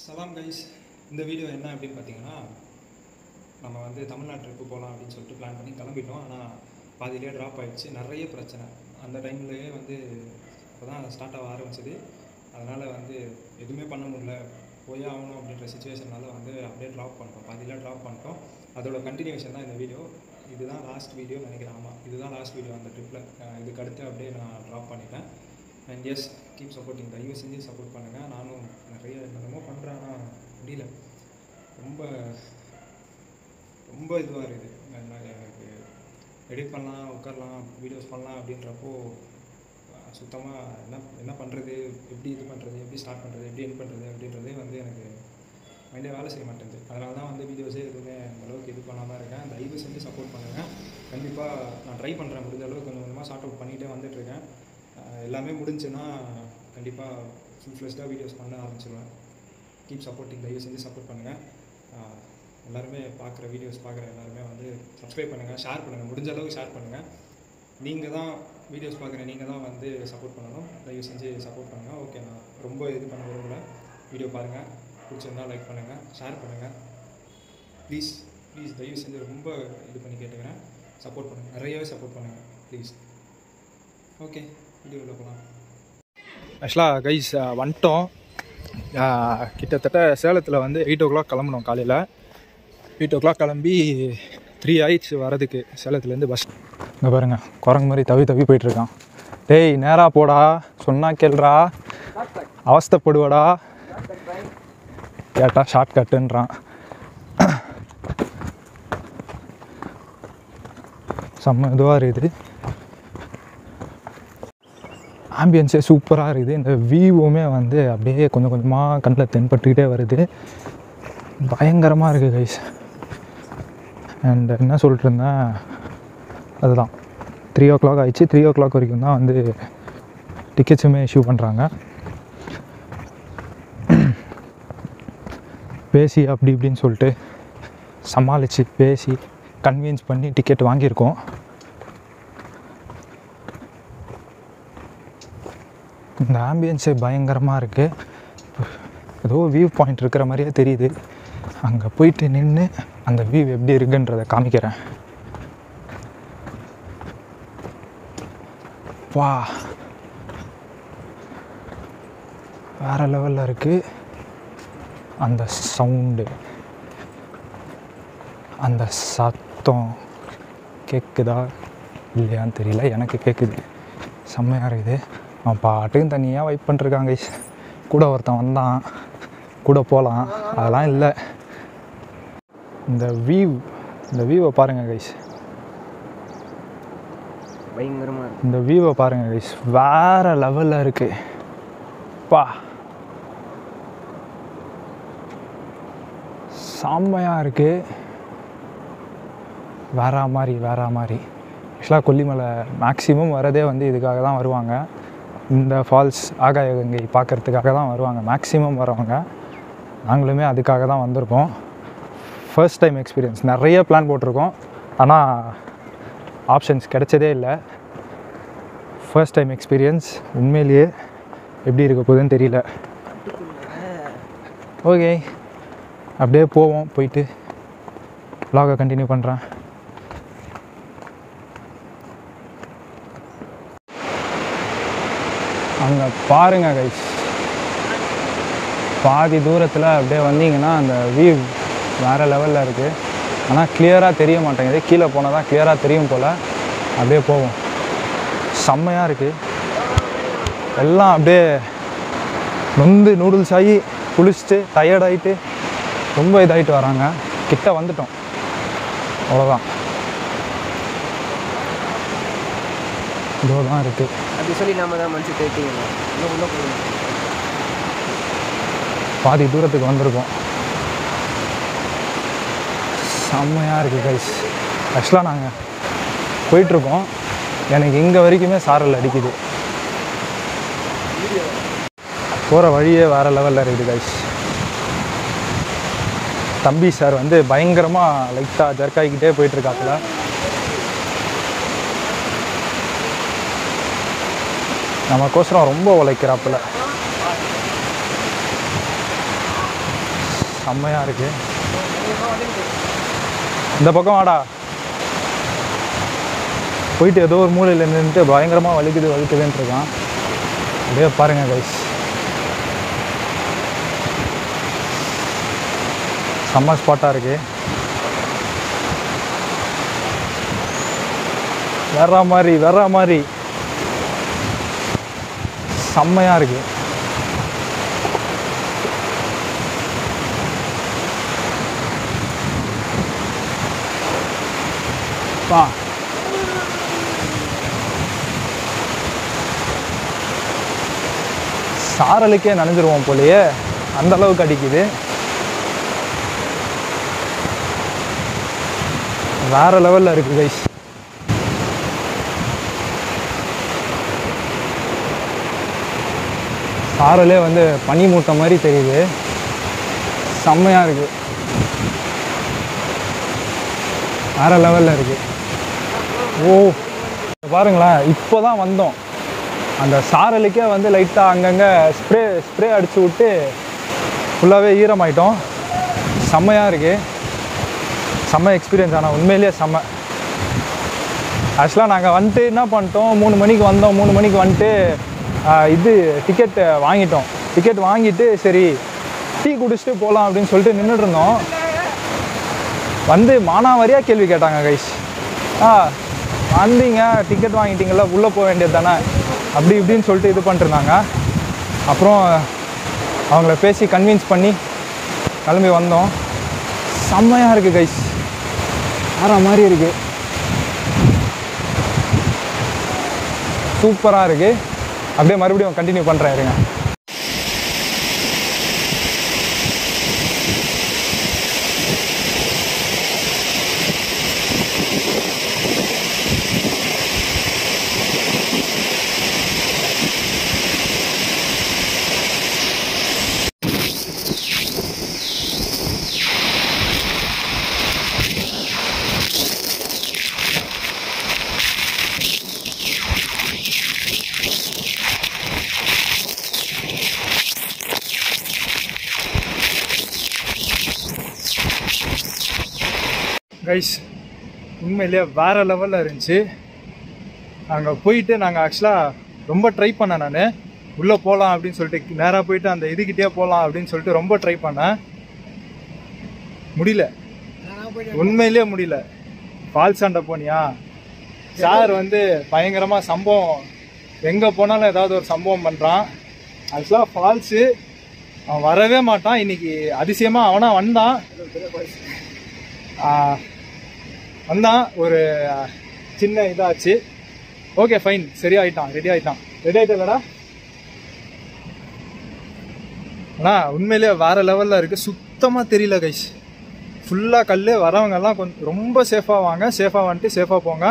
சலாம் கைஸ். இந்த வீடியோ என்ன அப்படின்னு பார்த்தீங்கன்னா, நம்ம வந்து தமிழ்நாடு ட்ரிப்பு போகலாம் அப்படின்னு சொல்லிட்டு பிளான் பண்ணி கிளம்பிட்டோம். ஆனால் பாதியிலே ட்ராப் ஆகிடுச்சு. நிறைய பிரச்சனை அந்த டைம்லேயே வந்து இப்போ தான் ஸ்டார்ட் ஆக ஆரம்பிச்சிது. அதனால் வந்து எதுவுமே பண்ண முடியல, போயே ஆகணும் அப்படின்ற சுச்சுவேஷனால் வந்து அப்படியே ட்ராப் பண்ணிட்டோம். பாதியிலே ட்ராப் பண்ணிட்டோம். அதோட கண்டினியூஷன் தான் இந்த வீடியோ. இதுதான் லாஸ்ட் வீடியோ நினைக்கிறேன். ஆமாம், இதுதான் லாஸ்ட் வீடியோ அந்த ட்ரிப்பில். இதுக்கு அடுத்து அப்படியே நான் ட்ராப் பண்ணிட்டேன். And yes, keep supporting. தயவு செஞ்சு சப்போர்ட் பண்ணுங்கள். நானும் நிறைய என்னென்னமோ பண்ணுறேன், ஆனால் முடியல. ரொம்ப ரொம்ப இதுவாக இருக்குது. எனக்கு எடிட் பண்ணலாம், உட்காரலாம், வீடியோஸ் பண்ணலாம் அப்படின்றப்போ சுத்தமாக என்ன பண்ணுறது, எப்படி இது பண்ணுறது, எப்படி ஸ்டார்ட் பண்ணுறது, எப்படி என் பண்ணுறது அப்படின்றதே வந்து எனக்கு மைண்டே வேலை செய்ய மாட்டேங்குது. அதனால தான் வந்து வீடியோஸே எதுவுமே அந்தளவுக்கு இது பண்ணாமல் இருக்கேன். தயவு செஞ்சு சப்போர்ட் பண்ணுங்கள். கண்டிப்பாக நான் ட்ரை பண்ணுறேன், முடிஞ்ச அளவுக்கு கொஞ்சம் கொஞ்சமாக ஷார்ட் அவுட் பண்ணிகிட்டே வந்துட்டுருக்கேன். எல்லாமே முடிஞ்சுன்னா கண்டிப்பாக ஃபுல் ஃப்ளெஷ்டாக வீடியோஸ் பண்ண ஆரம்பிச்சிடுவேன். Keep supporting. தயவு செஞ்சு சப்போர்ட் பண்ணுங்கள். எல்லாருமே பார்க்குற வீடியோஸ் பார்க்குற எல்லாருமே வந்து சப்ஸ்கிரைப் பண்ணுங்கள், ஷேர் பண்ணுங்கள், முடிஞ்ச அளவுக்கு ஷேர் பண்ணுங்கள். நீங்கள் தான் வீடியோஸ் பார்க்குற நீங்கள் தான் வந்து சப்போர்ட் பண்ணணும். தயவு செஞ்சு சப்போர்ட் பண்ணுங்கள். ஓகே, நான் ரொம்ப இது பண்ண விரும்பல. வீடியோ பாருங்கள், பிடிச்சிருந்தால் லைக் பண்ணுங்கள், ஷேர் பண்ணுங்கள். ப்ளீஸ் தயவு செஞ்சு ரொம்ப இது பண்ணி கேட்டுக்கிறேன். சப்போர்ட் பண்ணுங்கள், நிறையவே சப்போர்ட் பண்ணுங்கள் ப்ளீஸ். ஓகே, வீடியோவில் போகலாம். ஆக்சுவலாக கைஸ் வந்துட்டோம். கிட்டத்தட்ட சேலத்தில் வந்து 8 o'clock கிளம்புனோம். காலையில் 8 o'clock கிளம்பி 3 ஆயிடுச்சு வரதுக்கு சேலத்துலேருந்து பஸ். இங்கே பாருங்கள், குரங்கு மாதிரி தவி போயிட்டுருக்கான். டேய், நேராக போடா, சொன்னா கேள்றா, அவஸ்தைப்படுவாடா. கேட்டா ஷார்ட் கட்டுன்றான். செம்ம இதுவாக இருக்குது. ஆம்பியன்ஸே சூப்பராக இருக்குது. இந்த வியூவுமே வந்து அப்படியே கொஞ்சம் கொஞ்சமாக கண்ணில் தென்பட்டுக்கிட்டே வருது. பயங்கரமாக இருக்குது கைஸ். அண்ட் என்ன சொல்லிட்டு இருந்தேன், அதுதான் 3 o'clock ஆகிடுச்சு. 3 o'clock வரைக்கும் தான் வந்து டிக்கெட்ஸுமே இஷ்யூ பண்ணுறாங்க. பேசி அப்படி இப்படின்னு சொல்லிட்டு சமாளித்து பேசி கன்வின்ஸ் பண்ணி டிக்கெட் வாங்கியிருக்கோம். இந்த ஆம்பியன்ஸே பயங்கரமாக இருக்குது. ஏதோ வியூ பாயிண்ட் இருக்கிற மாதிரியே தெரியுது. அங்கே போயிட்டு நின்று அந்த வியூ எப்படி இருக்குன்றதை காமிக்கிறேன். வா, வேறு லெவலில் இருக்குது. அந்த சவுண்டு, அந்த சத்தம் கேட்குதா இல்லையான்னு தெரியல, எனக்கு கேட்குது. செம்மையாக இருக்குது. அவன் பாட்டுக்கும் தனியாக வைப் பண்ணிருக்காங்க கைஸ். கூட ஒருத்தன் வந்தான், கூட போகலாம், அதெல்லாம் இல்லை. இந்த வியூவை பாருங்கள் கைஸ். பயங்கரமாக இருக்குது. இந்த வியூவை பாருங்கள் கைஸ், வேறு லெவலில் இருக்குது. பா, செம்மையாக இருக்குது. வேற மாதிரி. ஆக்சுவலாக கொல்லிமலை மேக்ஸிமம் வரதே வந்து இதுக்காக தான் வருவாங்க. இந்த ஃபால்ஸ் ஆகாய கங்கை பார்க்குறதுக்காக தான் வருவாங்க மேக்ஸிமம் வரவங்க. நாங்களுமே அதுக்காக தான் வந்திருக்கோம். First time experience. நிறைய பிளான் போட்டிருக்கோம், ஆனால் ஆப்ஷன்ஸ் கிடைச்சதே இல்லை. First time experience. உண்மையிலேயே எப்படி இருக்க போகுதுன்னு தெரியல. ஓகே, அப்படியே போவோம். போயிட்டு vlog கண்டினியூ பண்ணுறேன். அங்கே பாருங்கள் கைஸ், பாதி தூரத்தில் அப்படியே வந்தீங்கன்னா அந்த வியூ வேறு லெவலில் இருக்குது. ஆனால் கிளியராக தெரிய மாட்டேங்குது. கீழே போனால் தான் கிளியராக தெரியும் போல். அப்படியே போவோம். செம்மையாக இருக்குது. எல்லாம் அப்படியே நூடுல்ஸ் ஆகி குளிச்சுட்டு டயர்டாகிட்டு ரொம்ப இதாகிட்டு வராங்க. கிட்ட வந்துட்டோம், அவ்வளோதான். இதோ தான் இருக்குது. அப்படி சொல்லி நம்ம தான் மனசு தேர்த்திங்க. உள்ள போகணும். பாதி தூரத்துக்கு வந்திருக்கோம். செம்மையாக இருக்குது கைஸ். ஆக்சுவலாக நாங்கள் போயிட்டுருக்கோம். எனக்கு இங்கே வரைக்குமே சாரல் அடிக்குது. போகிற வழியே வேறு லெவலில் இருக்குது கைஸ். தம்பி சார் வந்து பயங்கரமாக லைட்டாக ஜர்க்காகிக்கிட்டே போயிட்டுருக்காப்புல. நமக்கோசரம் ரொம்ப உழைக்கிறாப்புல. செம்மையாக இருக்குது. இந்த பக்கம் வாடா. போயிட்டு ஏதோ ஒரு மூலையில் நின்றுட்டு பயங்கரமாக வலிக்குதுன்ட்டு இருக்கான். அப்படியே பாருங்கள் கைஸ், செம்ம ஸ்பாட்டாக இருக்குது. வர்ற மாதிரி செம்மையாக இருக்குது. பா சாரலுக்கே நனைஞ்சிருவோம் போலையே, அந்த அளவுக்கு அடிக்குது. வேற லெவலில் இருக்குது கைஸ். சாரலே வந்து பனி மூட்டை மாதிரி தெரியுது. செம்மையாக இருக்குது, வேற லெவலில் இருக்குது. ஓ பாருங்களேன், இப்போ தான் வந்தோம். அந்த சாரலுக்கே வந்து லைட்டாக அங்கங்கே ஸ்ப்ரே அடித்து விட்டு ஃபுல்லாகவே ஈரமாயிட்டோம். செம்மையாக இருக்குது, செம்ம எக்ஸ்பீரியன்ஸ். ஆனால் உண்மையிலேயே செம்ம. ஆக்சுவலாக நாங்கள் வந்துட்டு என்ன பண்ணிட்டோம், 3 மணிக்கு வந்தோம். 3 மணிக்கு வந்துட்டு டிக்கெட் வாங்கிட்டோம். டிக்கெட் வாங்கிட்டு சரி டீ குடிச்சிட்டு போகலாம் அப்படின்னு சொல்லிட்டு நின்றுட்டு இருந்தோம். வந்து மானாவாரியாக கேள்வி கேட்டாங்க கைஸ். வந்தீங்க டிக்கெட் வாங்கிட்டீங்களா, உள்ளே போக வேண்டியது தானே, அப்படி இப்படின்னு சொல்லிட்டு இது பண்ணிட்டுருந்தாங்க. அப்புறம் அவங்கள பேசி கன்வின்ஸ் பண்ணி கிளம்பி வந்தோம். செம்மையாக இருக்குது கைஸ், வேற மாதிரி இருக்குது, சூப்பராக இருக்குது. அப்படியே மறுபடியும் கண்டினியூ பண்ணுறேன் இருங்க. கைஸ் உண்மையிலேயே வேறு லெவலில் இருந்துச்சு. அங்கே போயிட்டு நாங்கள் ஆக்சுவலாக ரொம்ப ட்ரை பண்ணேன். நான் உள்ளே போகலாம் அப்படின்னு சொல்லிட்டு நேராக போயிட்டு அந்த இதுக்கிட்டே போகலாம் அப்படின்னு சொல்லிட்டு ரொம்ப ட்ரை பண்ணேன். முடியல, உண்மையிலேயே முடியல. ஃபால்ஸ் ஆண்ட போனியா சார் வந்து பயங்கரமாக சம்பவம், எங்கே போனாலும் ஏதாவது ஒரு சம்பவம் பண்ணுறான். ஆக்சுவலாக ஃபால்ஸு அவன் வரவே மாட்டான். இன்னைக்கு அதிசயமாக அவனா வந்தான். ஒரு சின்ன இதாச்சு. ஓகே ஃபைன், சரியாயிட்டான், ரெடி ஆகிட்டலடா. ஆனால் உண்மையிலேயே வேறு லெவலில் இருக்குது. சுத்தமாக தெரியல கைஸ், ஃபுல்லாக கல். வரவங்கெல்லாம் கொஞ்சம் ரொம்ப சேஃபாக வாங்க, சேஃபாக வந்துட்டு சேஃபாக போங்க.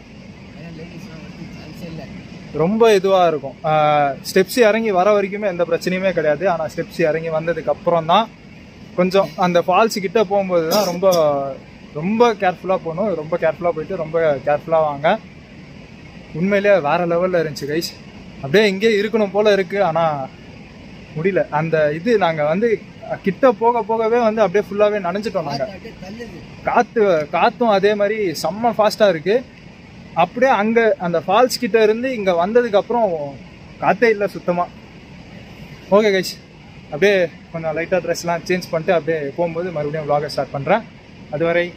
ரொம்ப இதுவாக இருக்கும். ஸ்டெப்ஸ் இறங்கி வர வரைக்குமே எந்த பிரச்சனையுமே கிடையாது. ஆனால் ஸ்டெப்ஸ் இறங்கி வந்ததுக்கு அப்புறம் தான் கொஞ்சம் அந்த ஃபால்ஸு கிட்டே போகும்போது தான் ரொம்ப கேர்ஃபுல்லாக போகணும். ரொம்ப கேர்ஃபுல்லாக போயிட்டு ரொம்ப கேர்ஃபுல்லாக வாங்க. உண்மையிலே வேறு லெவலில் இருந்துச்சு கைஸ். அப்படியே இங்கே இருக்கணும் போல் இருக்குது, ஆனால் முடியல. அந்த இது நாங்கள் வந்து கிட்ட போகவே வந்து அப்படியே ஃபுல்லாகவே நனைஞ்சிட்டோம். நாங்கள் காற்றும் அதே மாதிரி செம்ம ஃபாஸ்ட்டாக இருக்குது. அப்படியே அங்கே அந்த ஃபால்ஸ் கிட்ட இருந்து இங்கே வந்ததுக்கப்புறம் காற்றே இல்லை சுத்தமாக. ஓகே கைஸ், அப்படியே கொஞ்சம் லைட்டாக ட்ரெஸ்லாம் சேஞ்ச் பண்ணிட்டு அப்படியே போகும்போது மறுபடியும் vlog ஸ்டார்ட் பண்ணுறேன். அதுவரை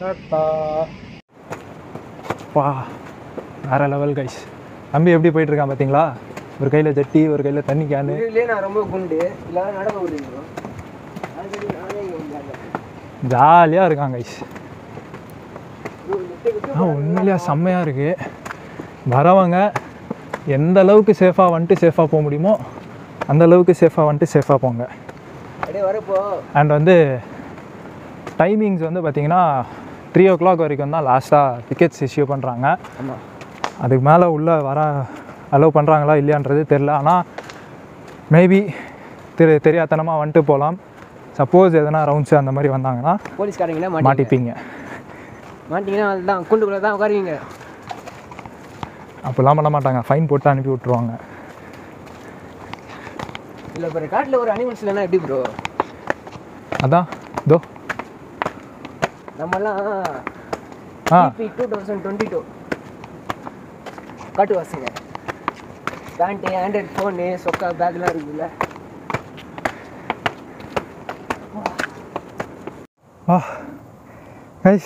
பா வேற லெவல் கைஸ். தம்பி எப்படி போயிட்டு இருக்கான் பார்த்தீங்களா? ஒரு கையில் ஜட்டி, ஒரு கையில் தண்ணி கேனு. நான் ரொம்ப குண்டு ஜாலியாக இருக்கான் கைஸ். உண்மையிலேயே செம்மையாக இருக்குது. வரவங்க எந்த அளவுக்கு சேஃபாக வந்துட்டு சேஃபாக போக முடியுமோ அந்த அளவுக்கு சேஃபாக வந்துட்டு சேஃபாக போங்க. அண்ட் வந்து டைமிங்ஸ் வந்து பார்த்திங்கன்னா 3 o'clock வரைக்கும் தான் லாஸ்ட்டாக டிக்கெட்ஸ் இஷ்யூ பண்ணுறாங்க. அதுக்கு மேலே உள்ளே வர அலோவ் பண்ணுறாங்களா இல்லையான்றது தெரில. ஆனால் மேபி தெரியாதனமாக வந்துட்டு போகலாம். சப்போஸ் எதனா ரவுண்ட்ஸு அந்த மாதிரி வந்தாங்கன்னா போலீஸ்காரங்களே மாட்டிப்பீங்க. மாட்டிங்கன்னா அதுதான் குண்டுக்குள்ளே தான் உட்காருவீங்க. அப்போல்லாம் பண்ண மாட்டாங்க, ஃபைன் போட்டு அனுப்பி விட்ருவாங்க. இல்லை ப்ரோ, காட்டில் ஒரு அனிமல்ஸ் இல்லைன்னா எப்படி ப்ரோ? அதான் இதோ நம்மலாம் ஆ 2022 காட்டு வாசுங்க. பேண்ட்டு, ஆண்ட்ராய்ட் ஃபோனு, சொக்கா, பேக்லாம் இருக்குதுல்ல. கைஸ்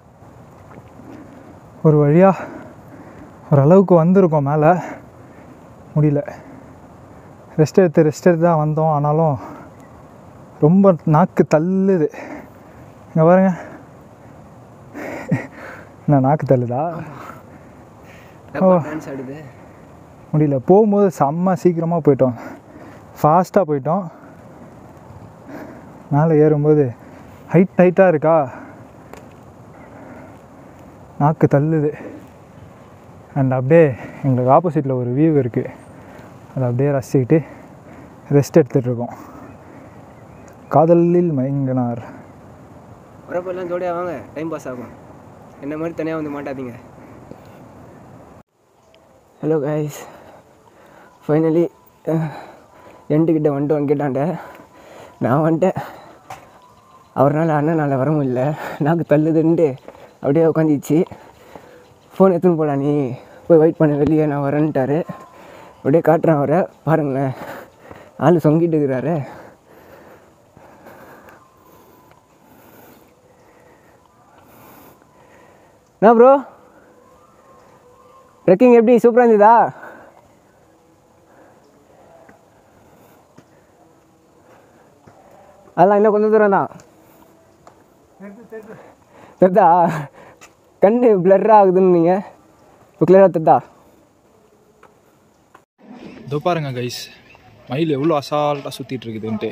ஒரு வழியாக ஓரளவுக்கு வந்திருக்கோம் மேலே. முடியல. ரெஸ்ட் எடுத்து தான் வந்தோம். ஆனாலும் ரொம்ப நாக்கு தள்ளுது. இங்கே பாருங்க, என்ன நாக்கு தள்ளுதா? டான்ஸ் ஆடுது. முடியல. போகும்போது செம்ம சீக்கிரமாக போயிட்டோம், ஃபாஸ்ட்டாக போயிட்டோம். மேலே ஏறும்போது ஹைட்டாக இருக்கா, நாக்கு தள்ளுது. அண்ட் அப்படியே எங்களுக்கு ஆப்போசிட்டில் ஒரு வியூ இருக்குது, அதை அப்படியே ரசிச்சுக்கிட்டு ரெஸ்ட் எடுத்துகிட்ருக்கோம். காதலில் மயங்கினார். வரப்பெல்லாம் ஜோடியாக வாங்க, டைம் பாஸ் ஆகும். என்ன மாதிரி தனியாக வந்து மாட்டாதீங்க. ஹலோ கைஸ், ஃபைனலி எண்டுக்கிட்ட வந்துட்டோம். கேட்டாண்ட நான் வந்துட்டேன். அவரால் அண்ணனால் வர முடியல, நாக்கு தள்ளுதுன்ட்டு அப்படியே உட்காந்துச்சு. ஃபோன் எடுத்துன்னு போடா, நீ போய் வெயிட் பண்ண வெளியே, நான் வரேன்ட்டார். அப்படியே காட்டுறேன் அவரை, பாருங்களேன், ஆள் சொங்கிட்டு இருக்கிறாரு. என்ன ப்ரோ, ட்ரெக்கிங் எப்படி, சூப்பராக இருந்ததா? அதெல்லாம் இன்னும் கொஞ்சம் தூரம் தான். தெரிதா? கண்ணு பிளர்ராக ஆகுதுன்னு நீங்கள் இப்போ கிளியராக தெரிதா? இதோ பாருங்க கைஸ், மயில் எவ்வளோ அசால்ட்டாக சுற்றிட்டு இருக்குதுன்ட்டு.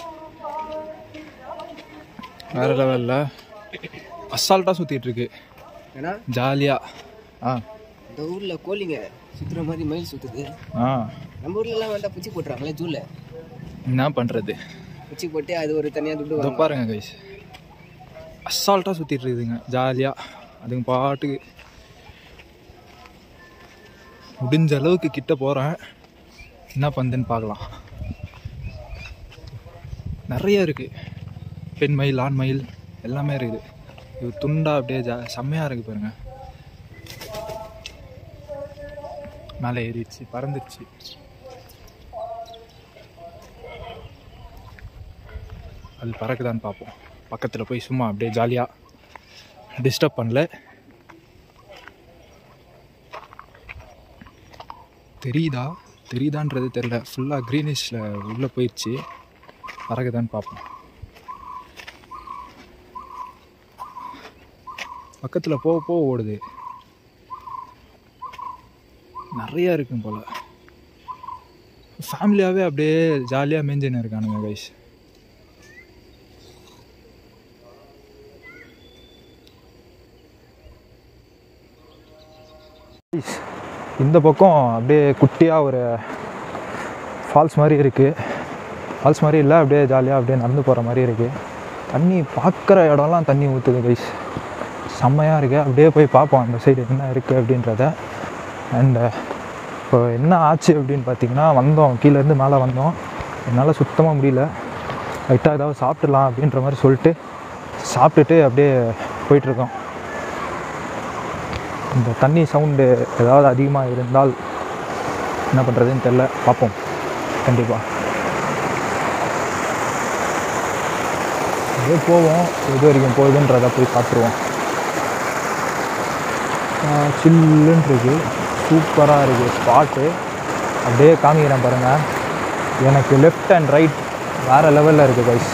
வேறு லெவலில் அசால்ட்டாக சுற்றிட்டு இருக்கு, ஏன்னா ஜாலியாக. இந்த ஊரில் கோழிங்க சுற்றுற மாதிரி மயில் சுற்றுது. நம்ம ஊர்லலாம் வந்தால் பூச்சி போட்டுறாங்களே ஜூவில். என்ன பண்ணுறது, பூச்சி போட்டு அது ஒரு தனியாக துட்டு. இதோ பாருங்க கைஸ், அசால்ட்டாக சுற்றிட்டு இருக்குதுங்க ஜாலியாக. அதுங்க பாட்டுக்கு முடிஞ்ச அளவுக்கு கிட்ட போகிறேன், என்ன பண்ணுதுன்னு பார்க்கலாம். நிறைய இருக்குது, பெண் மயில், ஆண் மயில் எல்லாமே இருக்குது. இது துண்டா அப்படியே செம்மையாக இருக்குது பாருங்க. மேலே ஏறிடுச்சு, பறந்துடுச்சு. அது பறக்குதான்னு பார்ப்போம். பக்கத்தில் போய் சும்மா அப்படியே ஜாலியாக டிஸ்டர்ப் பண்ணல. தெரியுதான்றது தெரில, ஃபுல்லாக க்ரீனிஷில் உள்ளே போயிடுச்சு. பறக்குதான்னு பார்ப்போம். பக்கத்தில் போக ஓடுது. நிறையா இருக்கும் போல். ஃபேமிலியாகவே அப்படியே ஜாலியாக மேய்ஞ்சின்னு இருக்கானுங்க கைஸ். இந்த பக்கம் அப்படியே குட்டியாக ஒரு ஃபால்ஸ் மாதிரி இருக்குது. ஃபால்ஸ் மாதிரி இல்லை, அப்படியே ஜாலியாக அப்படியே நடந்து போகிற மாதிரி இருக்குது. தண்ணி பார்க்குற இடம்லாம் தண்ணி ஊற்றுது கைஸ், செம்மையாக இருக்குது. அப்படியே போய் பார்ப்போம் அந்த சைடு என்ன இருக்குது அப்படின்றத. அண்டு இப்போ என்ன ஆச்சு அப்படின்னு பார்த்திங்கன்னா, வந்தோம் கீழேருந்து மேலே வந்தோம். என்னால் சுத்தமாக முடியல. லைட்டாக ஏதாவது சாப்பிட்லாம் அப்படின்ற மாதிரி சொல்லிட்டு சாப்பிட்டுட்டு அப்படியே போயிட்டுருக்கோம். இந்த தண்ணி சவுண்டு ஏதாவது அதிகமாக இருந்தால் என்ன பண்ணுறதுன்னு தெரில, பார்ப்போம் கண்டிப்பாக. அப்படியே போவோம், எது வரைக்கும் போகுதுன்றதை போய் பார்த்துருவோம். சில்லுன்னு இருக்குது, சூப்பராக இருக்குது ஸ்பாட்டு. அப்படியே காமிக்கிறேன் பாருங்கள். எனக்கு லெஃப்ட் அண்ட் ரைட் வேறு லெவலில் இருக்குது கைஸ்.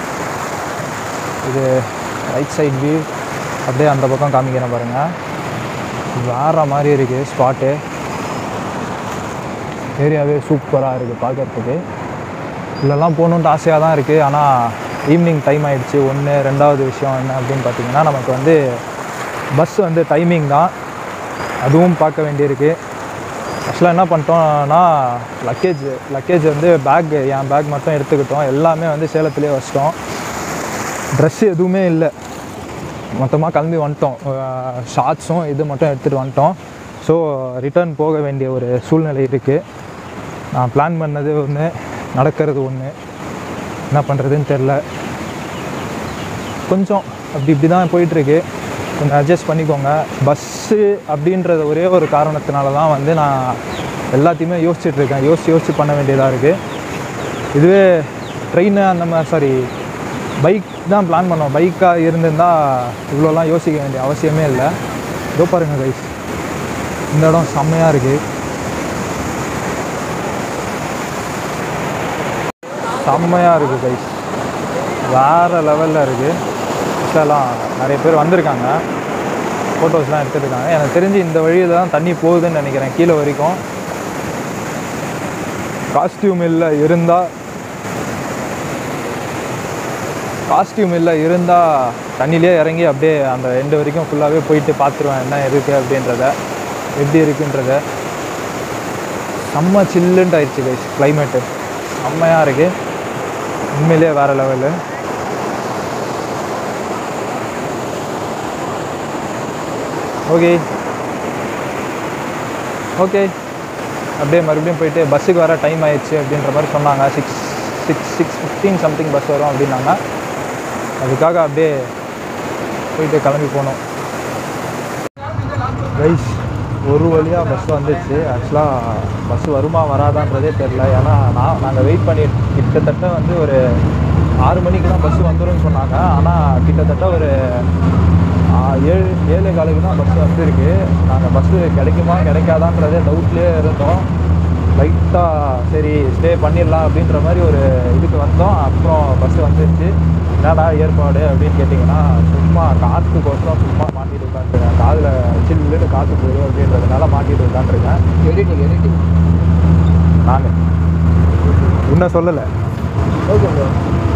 இது ரைட் சைட் வியூ. அப்படியே அந்த பக்கம் காமிக்கிறேன் பாருங்கள், வேறு மாதிரி இருக்குது ஸ்பாட்டு. ஏரியாவே சூப்பராக இருக்குது பார்க்குறதுக்கு. இதெல்லாம் போகணுன்ட்டு ஆசையாக தான் இருக்குது. ஆனால் ஈவினிங் டைம் ஆகிடுச்சு. ஒன்று ரெண்டாவது விஷயம் என்ன அப்படின்னு பார்த்திங்கன்னா, நமக்கு வந்து பஸ் வந்து டைமிங் தான், அதுவும் பார்க்க வேண்டியிருக்கு. ஆக்சுவலாக என்ன பண்ணிட்டோம்னா, லக்கேஜ் வந்து என் பேக் மட்டும் எடுத்துக்கிட்டோம். எல்லாமே வந்து சேலத்துலேயே வச்சிட்டோம். ட்ரெஸ்ஸு எதுவுமே இல்லை, மொத்தமாக கிளம்பி வந்துட்டோம். ஷார்ட்ஸும் இது மட்டும் எடுத்துகிட்டு வந்துட்டோம். ஸோ ரிட்டர்ன் போக வேண்டிய ஒரு சூழ்நிலை இருக்குது. நான் பிளான் பண்ணது ஒன்று, நடக்கிறது ஒன்று, என்ன பண்ணுறதுன்னு தெரில. கொஞ்சம் இப்படி தான் போயிட்டுருக்கு. கொஞ்சம் அட்ஜஸ்ட் பண்ணிக்கோங்க. பஸ்ஸு அப்படின்றது ஒரே ஒரு காரணத்தினால தான் வந்து நான் எல்லாத்தையுமே யோசிச்சுட்ருக்கேன். யோசித்து பண்ண வேண்டியதாக இருக்குது. இதுவே ட்ரெயின் அந்த மாதிரி பைக் தான் பிளான் பண்ணோம். பைக்காக இருந்திருந்தால் இவ்வளோலாம் யோசிக்க வேண்டிய அவசியமே இல்லை. இதோ பாருங்கள் கைஸ், இந்த இடம் செம்மையாக இருக்குது. செம்மையாக இருக்குது கைஸ், வேறு லெவலில் இருக்குது. எல்லாம் நிறைய பேர் வந்திருக்காங்க, ஃபோட்டோஸ்லாம் எடுத்துருக்காங்க. எனக்கு தெரிஞ்சு இந்த வழியில் தான் தண்ணி போகுதுன்னு நினைக்கிறேன், கீழே வரைக்கும். காஸ்டியூம் இல்லை இருந்தால் தண்ணியிலே இறங்கி அப்படியே அந்த எண்டு வரைக்கும் ஃபுல்லாகவே போயிட்டு பார்த்துருவேன் என்ன இருக்குது அப்படின்றத, எப்படி இருக்குன்றத. செம்ம சில்லுன்ட்டு ஆயிடுச்சு கைஸ், கிளைமேட்டு செம்மையாக இருக்குது. உண்மையிலே வேறு லெவலு. ஓகே அப்படியே மறுபடியும் போயிட்டு பஸ்ஸுக்கு வர டைம் ஆயிடுச்சு அப்படின்ற மாதிரி சொன்னாங்க. 6:15 சம்திங் பஸ் வரும் அப்படின்னாங்க. அதுக்காக அப்படியே போயிட்டு கிளம்பி போனோம் கைஸ். ஒரு வழியாக பஸ் வந்துடுச்சு. ஆக்சுவலாக பஸ் வருமா வராதான்றதே தெரில. ஏன்னா நாங்கள் வெயிட் பண்ணி கிட்டத்தட்ட வந்து ஒரு 6 மணிக்கு தான் பஸ்ஸு வந்துடும்னு சொன்னாங்க. ஆனால் கிட்டத்தட்ட ஒரு 7:15 தான் பஸ் வந்துருக்கு. நாங்கள் பஸ்ஸு கிடைக்குமா கிடைக்காதான்றதே டவுட்லேயே இருந்தோம். லைட்டாக சரி ஸ்டே பண்ணிடலாம் அப்படின்ற மாதிரி ஒரு இதுக்கு வந்தோம். அப்புறம் பஸ்ஸு வந்துடுச்சு. என்னடா ஏற்பாடு அப்படின்னு கேட்டிங்கன்னா, சும்மா காற்றுக்கோசரம் சும்மா மாட்டிட்டு உட்காந்துருக்கேன். காதில் சில்லுன்னு காற்று போயிடும் அப்படின்றதுனால மாட்டிட்டு உட்காந்துருக்கேன். எடிட்டிங் நான் இன்னும் சொல்லலை. Okay bro.